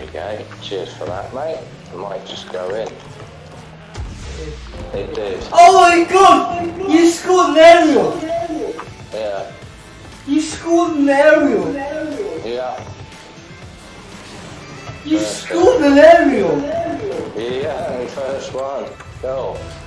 go. Cheers for that, mate. I might just go in. It did. Oh my god! You scored an aerial! Yeah. You scored an aerial! Yeah. You scored an aerial! Yeah, first one. Go.